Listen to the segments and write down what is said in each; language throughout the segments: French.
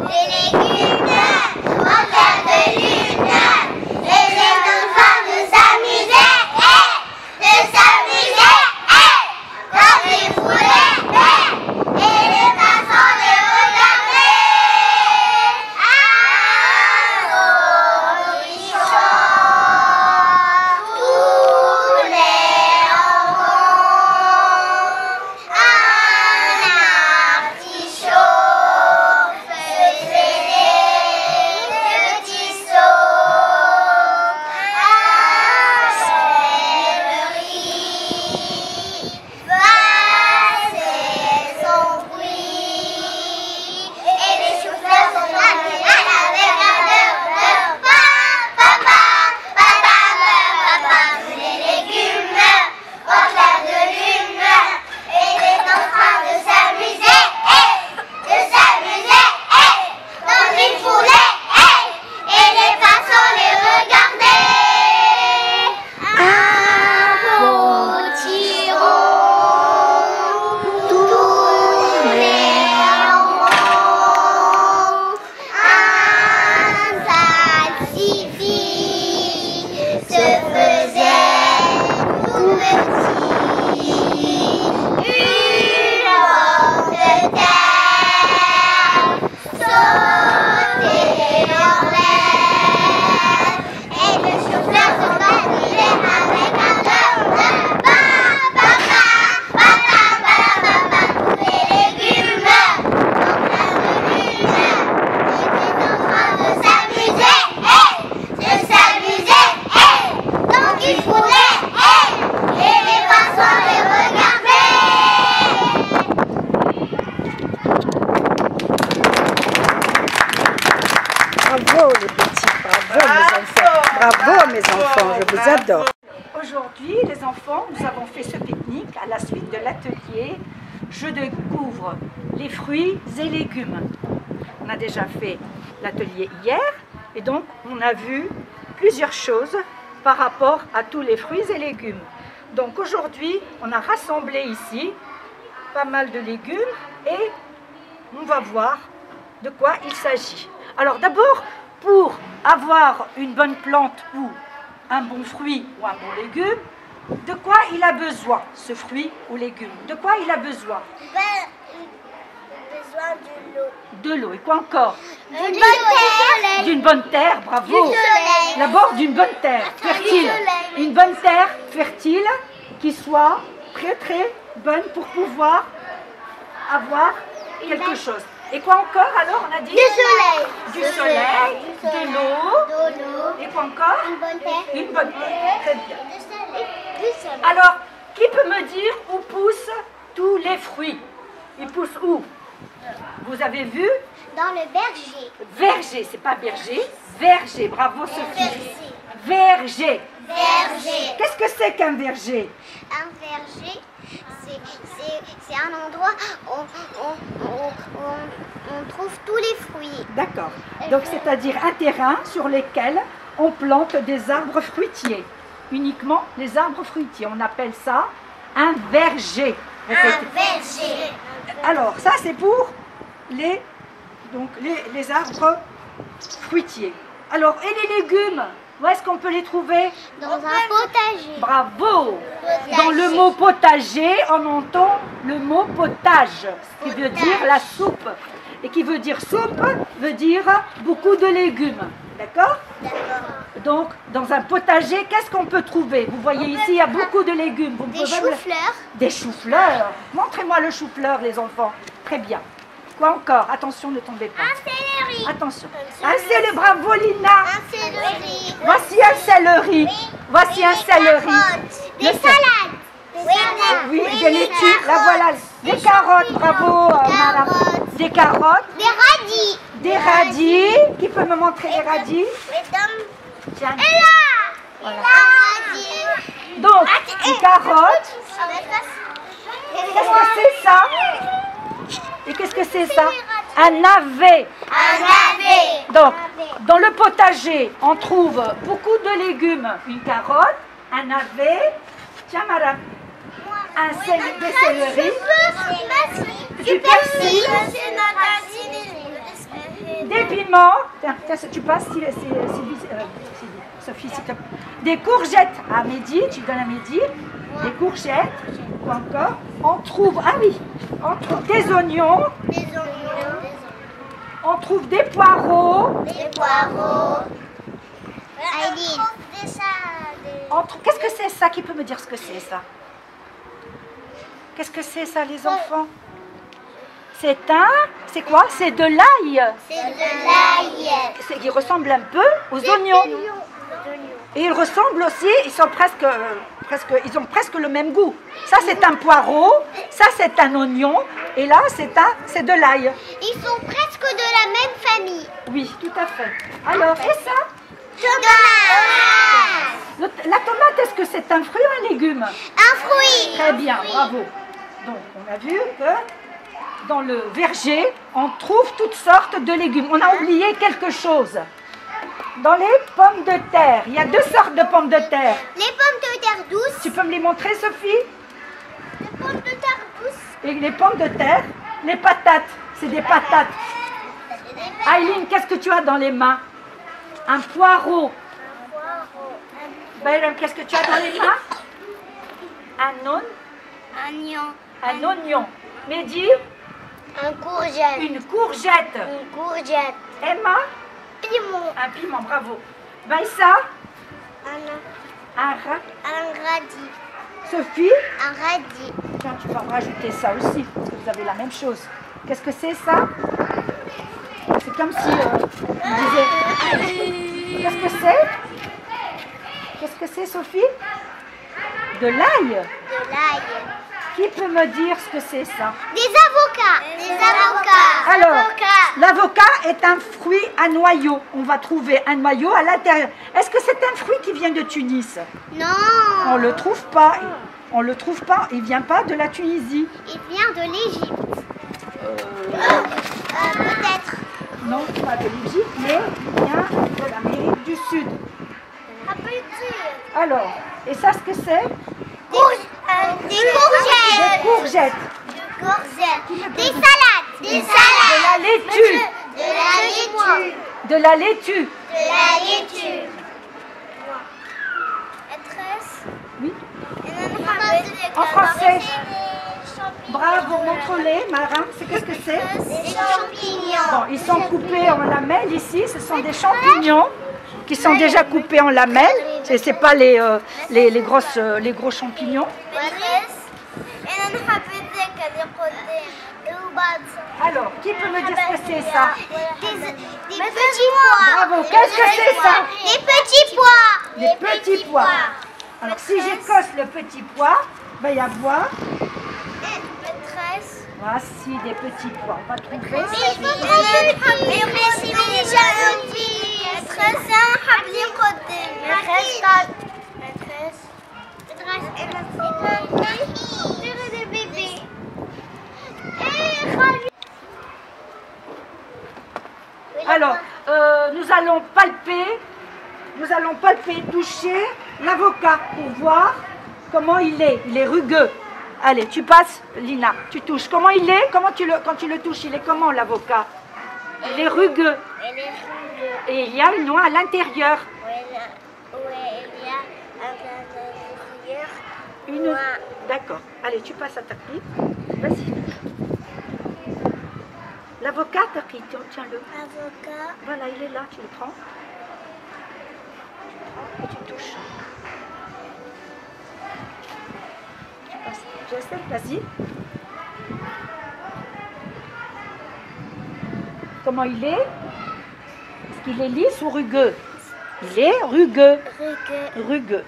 Bravo les petits, bravo mes enfants, bravo mes enfants, je vous adore. Aujourd'hui les enfants, nous avons fait ce pique-nique à la suite de l'atelier Je découvre les fruits et légumes. On a déjà fait l'atelier hier et donc on a vu plusieurs choses par rapport à tous les fruits et légumes. Donc aujourd'hui on a rassemblé ici pas mal de légumes et on va voir de quoi il s'agit. Alors d'abord, pour avoir une bonne plante ou un bon fruit ou un bon légume, de quoi il a besoin, ce fruit ou légume? De quoi il a besoin? Besoin de l'eau. De l'eau. Et quoi encore? D'une bonne terre. D'une bonne terre, bravo. Du soleil. D'abord d'une bonne terre fertile. Une bonne terre fertile qui soit très bonne pour pouvoir avoir quelque chose. Et quoi encore alors on a dit? Du soleil. Du soleil, de l'eau. Et quoi encore? Une bonne terre. Une bonne terre, très bien. Du soleil. Alors, qui peut me dire où poussent tous les fruits? Ils poussent où? Vous avez vu? Dans le berger. Verger, c'est pas berger. Verger, bravo Sophie. Verger. Berger. Qu'est-ce que c'est qu'un verger? Un verger, c'est un endroit où on trouve tous les fruits. D'accord. Donc c'est-à-dire un terrain sur lequel on plante des arbres fruitiers. Uniquement les arbres fruitiers. On appelle ça un verger. Répétez. Un verger. Alors ça c'est pour les arbres fruitiers. Alors et les légumes? Où est-ce qu'on peut les trouver? Dans un potager. Bravo! Potager. Dans le mot potager, on entend le mot potage, qui veut dire la soupe. Et qui veut dire soupe, veut dire beaucoup de légumes. D'accord? D'accord. Donc, dans un potager, qu'est-ce qu'on peut trouver? Vous voyez ici, il y a beaucoup de légumes. Vous Des pouvez choux-fleurs. Des choux-fleurs. Montrez-moi le chou-fleur, les enfants. Très bien. Quoi encore? Attention, ne tombez pas. Un céleri. Attention. Un céleri, bravo Lina. Un céleri. Voici un céleri. Voici un céleri. Des Le salades. Oui, des laitues. La voilà. Des carottes, bravo madame. Des carottes. Des radis. Des radis. Qui peut me montrer les radis? Mesdames. Tiens. Et là. Voilà. Radis. Donc, des carottes. Qu'est-ce que c'est ça? Et qu'est-ce que c'est ça? Un navet. Un navet. Donc, dans le potager, on trouve beaucoup de légumes. Une carotte, un navet, tiens madame, des céleris, du persil. piments. Tiens, tu passes, Sophie, s'il te plaît. Des courgettes à Mehdi, tu donnes à Mehdi. Des courgettes, ou encore. On trouve, on trouve des oignons. On trouve des poireaux. Qu'est-ce que c'est ça? Qui peut me dire ce que c'est ça? Qu'est-ce que c'est ça, les enfants? C'est quoi? C'est de l'ail. Il ressemble un peu aux oignons. Et ils ressemblent aussi, ils ont presque le même goût. Ça c'est un poireau, ça c'est un oignon, et là c'est de l'ail. Ils sont presque de la même famille. Oui, tout à fait. Alors, et ça? Tomate. La tomate, est-ce que c'est un fruit ou un légume? Un fruit. Très bien, bravo. Donc, on a vu que dans le verger, on trouve toutes sortes de légumes. On a oublié quelque chose. Dans les pommes de terre, il y a 2 sortes de pommes de terre. Les pommes de terre douces. Tu peux me les montrer, Sophie? Les pommes de terre douces. Et les pommes de terre, les patates, c'est des patates. Aileen, qu'est-ce que tu as dans les mains? Un poireau. Bayram, qu'est-ce que tu as dans les mains? Un oignon. Mehdi? Un courgette. Une courgette. Emma? Piment. Un piment, bravo. Baïssa? Un radis. Sophie? Un radis. Tiens, tu vas me rajouter ça aussi, parce que vous avez la même chose. Qu'est-ce que c'est ça? C'est comme si on disait... Qu'est-ce que c'est? Qu'est-ce que c'est, Sophie? De l'ail. Qui peut me dire ce que c'est ça? Des avocats. Alors, l'avocat est un fruit à noyau. On va trouver un noyau à l'intérieur. Est-ce que c'est un fruit qui vient de Tunis? Non. On le trouve pas. On le trouve pas. Il vient pas de la Tunisie. Il vient de l'Égypte. Peut-être. Non, pas de l'Égypte, mais il vient de l'Amérique du Sud. Alors, et ça, ce que c'est? Des courgettes. Des salades. De la laitue. De la laitue. Oui. En français. Bravo, montre-les, Marin. Qu'est-ce que c'est? Des champignons. Bon, ils sont coupés en lamelles ici. Ce sont des champignons qui sont déjà coupés en lamelles. C'est pas les gros champignons. Alors, qui peut me dire ce que c'est ça? Des petits pois. Bravo, qu'est-ce que c'est ça? Des petits pois. Des petits pois. Alors, si j'écosse le petit pois, il va y avoir... Voici des petits pois. On va trouver... Alors, nous allons palper, toucher l'avocat pour voir comment il est. Il est rugueux. Allez, tu passes, Lina, tu touches. Comment il est? Quand tu le touches, il est comment l'avocat? Il est rugueux. Et il y a une noix à l'intérieur. D'accord. Allez, tu passes à ta pipe. Vas-y. L'avocat, tiens-le. Avocat. Voilà, il est là, tu le prends. Et tu touches. Tu passes. J'essaie, vas-y. Comment il est? Est-ce qu'il est lisse ou rugueux? Il est rugueux. Rugueux.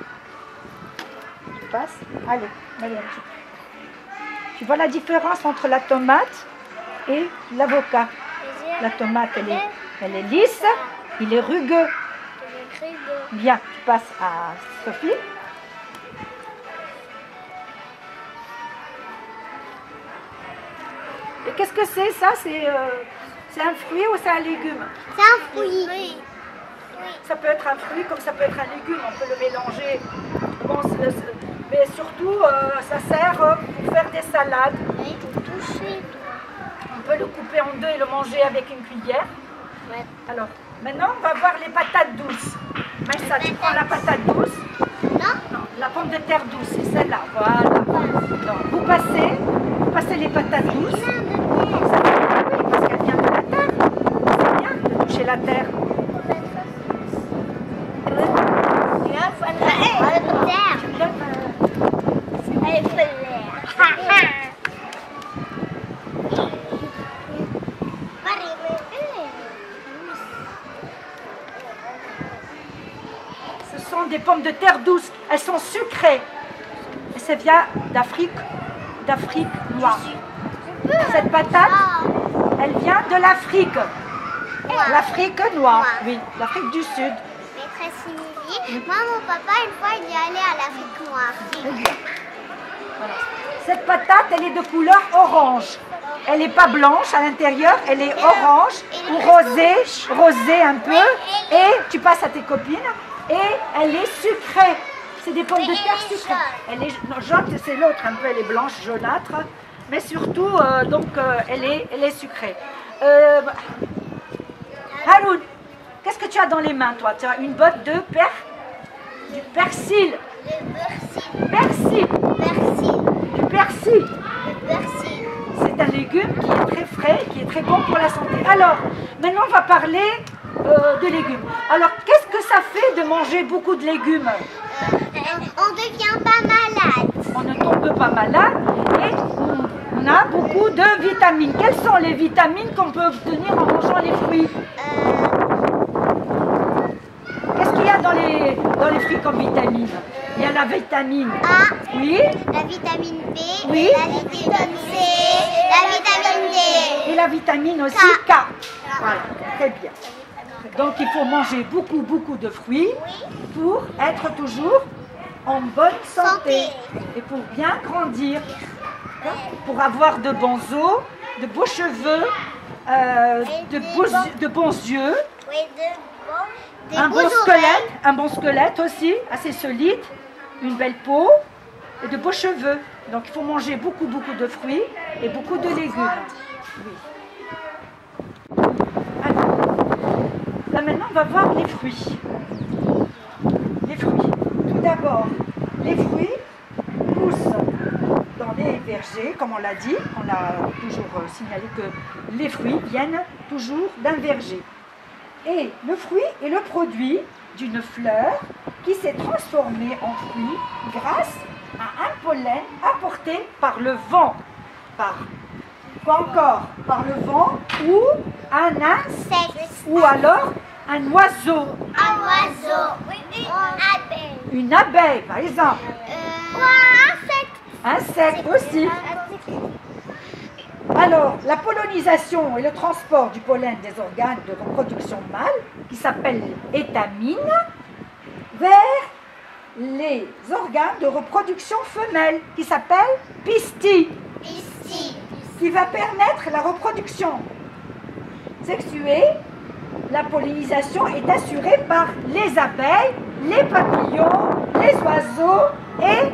Tu passes. Allez, tu vois la différence entre la tomate et l'avocat? La tomate, elle est lisse, il est rugueux. Bien, tu passes à Sophie. Et qu'est-ce que c'est ça? C'est un fruit ou c'est un légume? C'est un fruit. Ça peut être un fruit comme ça peut être un légume, on peut le mélanger. Bon, mais surtout, ça sert pour faire des salades. On peut le couper en deux et le manger avec une cuillère. Alors, maintenant, on va voir les patates douces. Maïssa, tu prends la patate douce. Non, la pomme de terre douce, c'est celle-là. Voilà. Donc, vous passez les patates douces. Oui, parce qu'elle vient de la terre. C'est bien de toucher la terre. Ce sont des pommes de terre douces. Elles sont sucrées. Et ça vient d'Afrique noire. Cette patate, elle vient de l'Afrique. L'Afrique noire. Oui, l'Afrique du Sud. Mais très simili. Moi, mon papa, une fois, il est allé à l'Afrique noire. Très bien. Voilà. Cette patate, elle est de couleur orange. Elle n'est pas blanche à l'intérieur, elle est orange ou rosée un peu. Et tu passes à tes copines. Et elle est sucrée. C'est des pommes de terre sucrées. Elle est non, jaune, c'est l'autre un peu, elle est blanche, jaunâtre. Mais surtout, elle est sucrée. Haroun, qu'est-ce que tu as dans les mains, toi? Tu as une botte de du persil. Persil. Du persil. C'est un légume qui est très frais, qui est très bon pour la santé. Alors, maintenant on va parler de légumes. Alors, qu'est-ce que ça fait de manger beaucoup de légumes? On ne devient pas malade. On ne tombe pas malade et on a beaucoup de vitamines. Quelles sont les vitamines qu'on peut obtenir en mangeant les fruits? Qu'est-ce qu'il y a dans les fruits comme vitamines? Il y a la vitamine A, oui, la vitamine B, oui, la vitamine C, la vitamine D. et la vitamine aussi K. Voilà, très bien. Donc il faut manger beaucoup de fruits pour être toujours en bonne santé et pour bien grandir, pour avoir de bons os, de beaux cheveux, de bons yeux, un bon squelette aussi, assez solide, une belle peau et de beaux cheveux. Donc il faut manger beaucoup de fruits et beaucoup de légumes. Oui. Alors, là maintenant on va voir les fruits. Les fruits. Tout d'abord, les fruits poussent dans les vergers, comme on l'a dit. On a toujours signalé que les fruits viennent toujours d'un verger. Et le fruit est le produit d'une fleur qui s'est transformée en fruit grâce à un pollen apporté par le vent. Par le vent ou un insecte ou alors un oiseau. Un oiseau. Une abeille, par exemple. Insecte aussi. Alors, la pollinisation et le transport du pollen des organes de reproduction mâle, qui s'appelle étamine, vers les organes de reproduction femelle, qui s'appelle pistil, qui va permettre la reproduction sexuée. La pollinisation est assurée par les abeilles, les papillons, les oiseaux et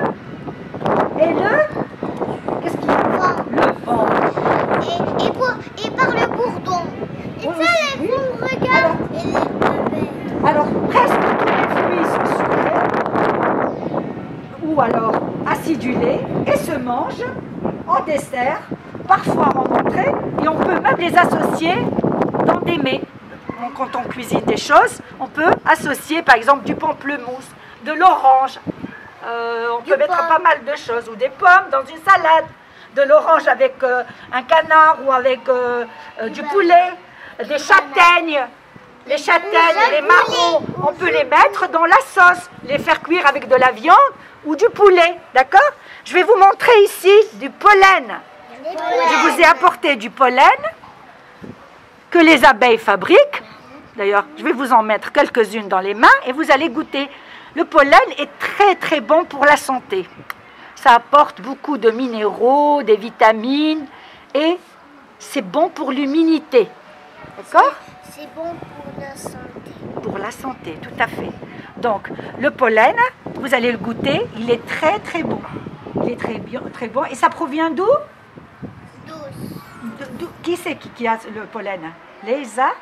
qu'est-ce qu'il y a? Le vent. Et par le bourdon. Et Oui, ça, les oui. bons regards. Et les abeilles. Alors, presque tous les fruits sont sucrés ou alors acidulés et se mangent en dessert, parfois en entrée, et on peut même les associer dans des mets. Donc, quand on cuisine des choses, on peut associer par exemple du pamplemousse, de l'orange, on peut mettre pas mal de choses, ou des pommes dans une salade, de l'orange avec un canard ou avec du poulet, des châtaignes. Les châtaignes, les marrons, on peut les mettre dans la sauce, les faire cuire avec de la viande ou du poulet, d'accord? Je vais vous montrer ici du pollen. Je vous ai apporté du pollen que les abeilles fabriquent. D'ailleurs, je vais vous en mettre quelques-unes dans les mains et vous allez goûter. Le pollen est très bon pour la santé. Ça apporte beaucoup de minéraux, des vitamines et c'est bon pour l'immunité. D'accord? C'est bon pour la santé. Pour la santé, tout à fait. Donc, le pollen, vous allez le goûter, il est très bon. Il est très bon. Et ça provient d'où? Douce. Qui c'est qui a le pollen? Les abeilles.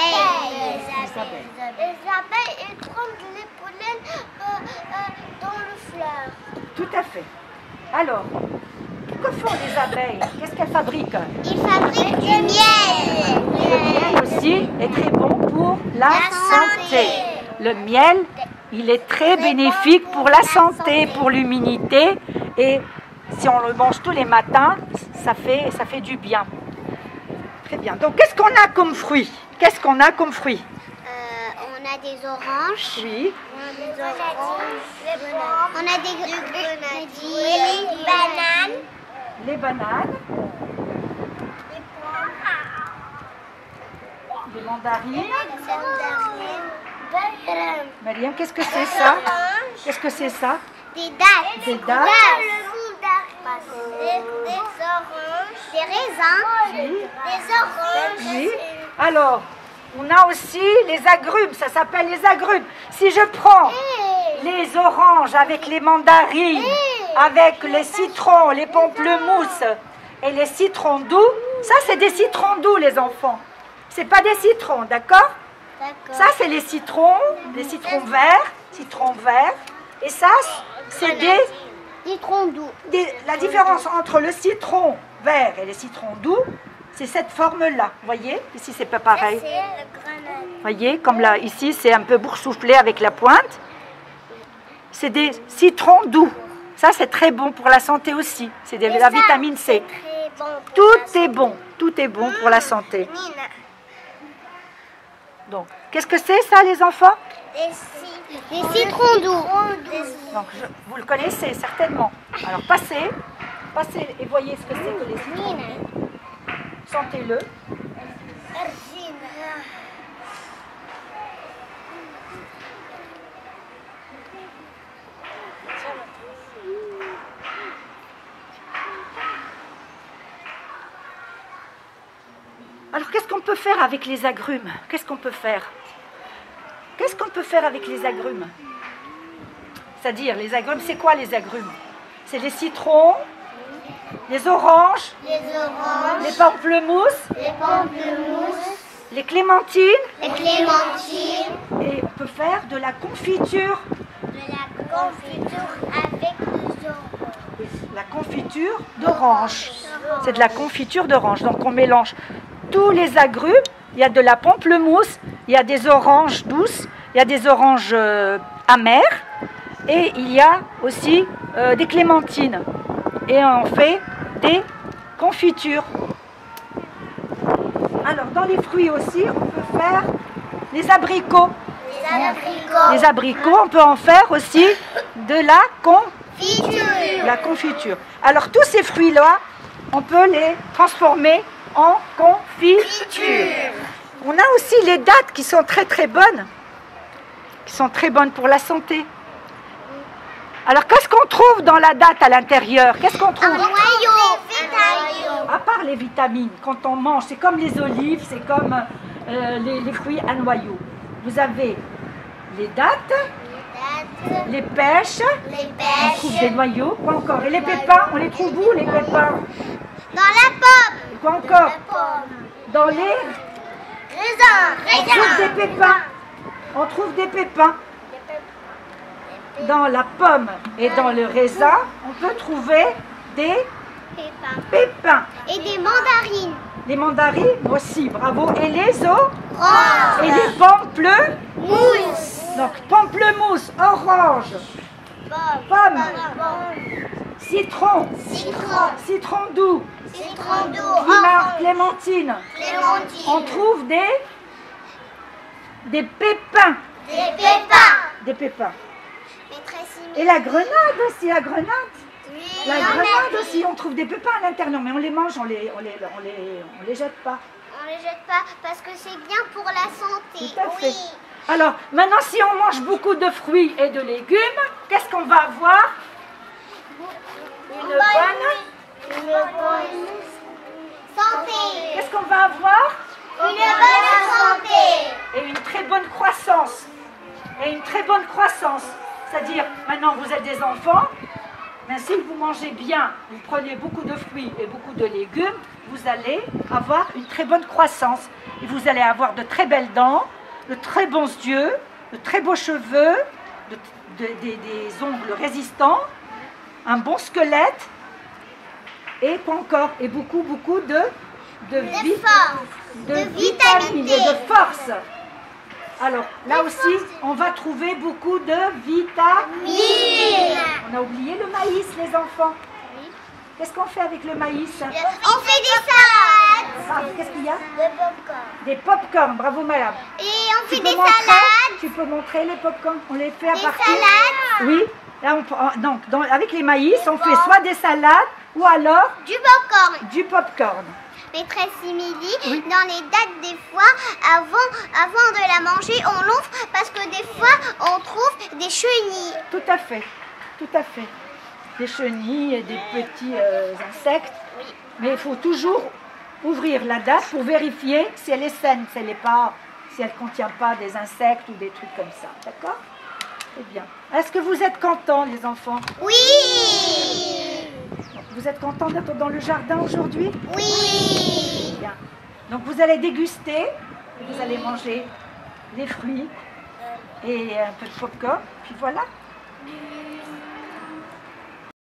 Les abeilles, elles prennent les pollens dans le fleur. Tout à fait. Alors, que font les abeilles? Qu'est-ce qu'elles fabriquent? Ils fabriquent du miel. Le miel aussi est très bon pour la santé. Le miel, il est très bénéfique pour la santé, pour l'immunité. Et si on le mange tous les matins, ça fait du bien. Très bien. Donc, qu'est-ce qu'on a comme fruits? Qu'est-ce qu'on a comme fruits? On a des oranges. Oui. On a des grenadilles, des bananes. Les bananes. Les mandarines. Mariam, qu'est-ce que c'est ça? Qu'est-ce que c'est ça? Des dattes. Des dattes. Des oranges. Des raisins. Oui. Des oranges. Oui. Alors, on a aussi les agrumes, ça s'appelle les agrumes. Si je prends les oranges avec les mandarines, avec les citrons, les pamplemousses et les citrons doux, ça c'est des citrons doux les enfants. C'est pas des citrons, d'accord? Ça c'est les citrons verts, et ça c'est des citrons doux. La différence entre le citron vert et les citrons doux, c'est cette forme-là. Vous voyez? Ici, c'est pas pareil. Vous voyez? Comme là, ici, c'est un peu boursouflé avec la pointe. C'est des citrons doux. Ça, c'est très bon pour la santé aussi. C'est de la vitamine C. Tout est bon. Tout est bon pour la santé. Donc, qu'est-ce que c'est ça, les enfants? Des citrons doux. Donc, vous le connaissez certainement. Alors, passez et voyez ce que c'est que les citrons doux. Sentez-le. Alors, qu'est-ce qu'on peut faire avec les agrumes? Qu'est-ce qu'on peut faire? Qu'est-ce qu'on peut faire avec les agrumes? C'est-à-dire, les agrumes, c'est quoi les agrumes? C'est les citrons, les oranges, les pamplemousses, les clémentines, et on peut faire de la confiture. Avec des oranges. La confiture d'orange. C'est de la confiture d'orange. Donc on mélange tous les agrumes. Il y a de la pamplemousse, il y a des oranges douces, il y a des oranges amères, et il y a aussi des clémentines. Et on fait des confitures. Alors, dans les fruits aussi, on peut faire les abricots. Les abricots, on peut en faire aussi de la confiture. Alors, tous ces fruits-là, on peut les transformer en confiture. On a aussi les dattes qui sont très très bonnes. Qui sont très bonnes pour la santé. Alors, qu'est-ce qu'on trouve dans la date à l'intérieur? Qu'est-ce qu'on trouve? Un noyau. À part les vitamines, quand on mange, c'est comme les olives, c'est comme les fruits à noyau. Vous avez les dattes, les pêches, on trouve des noyaux, quoi encore? Et les pépins, on les trouve où les pépins? Dans la pomme. Et quoi encore? Dans les Raisins. On trouve des pépins. On trouve des pépins. Dans la pomme et dans le raisin, on peut trouver des pépins. Et des mandarines. Les mandarines aussi, bravo. Et les Orange. et les Mousse. donc pamplemousse, orange, pomme, citron doux, clémentine. On trouve des pépins. Des pépins. Et la grenade aussi, la grenade aussi, on trouve des pépins à l'intérieur, mais on les mange, on les jette pas. On les jette pas parce que c'est bien pour la santé. Tout à fait. Alors, maintenant, si on mange beaucoup de fruits et de légumes, qu'est-ce qu'on va avoir? Une bonne santé. Qu'est-ce qu'on va avoir? Une bonne santé. Et une très bonne croissance. C'est-à-dire, maintenant vous êtes des enfants, mais si vous mangez bien, vous prenez beaucoup de fruits et beaucoup de légumes, vous allez avoir une très bonne croissance. Et vous allez avoir de très belles dents, de très bons yeux, de très beaux cheveux, des ongles résistants, un bon squelette et quoi encore? Et beaucoup de vitamines et de force. Alors là aussi, on va trouver beaucoup de vitamines. On a oublié le maïs, les enfants. Qu'est-ce qu'on fait avec le maïs? On fait des salades. Ah, qu'est-ce qu'il y a? Des pop-corn. Des pop-corn, bravo madame. Et on fait des salades. Tu peux montrer les pop-corn? On les fait à Des partir. salades. Oui. Là, donc, avec les maïs, on fait soit des salades ou alors Du popcorn. du pop-corn. Maîtresse Émilie, Oui. dans les dates, des fois, avant de la manger, on l'ouvre parce que des fois, on trouve des chenilles. Tout à fait, tout à fait. Des chenilles et des petits insectes. Oui. Mais il faut toujours ouvrir la date pour vérifier si elle est saine, si elle ne contient pas des insectes ou des trucs comme ça. D'accord? Eh bien. Est-ce que vous êtes contents, les enfants? Oui. Vous êtes contents d'être dans le jardin aujourd'hui? Oui. Bien. Donc vous allez déguster, vous allez manger les fruits et un peu de popcorn, puis voilà.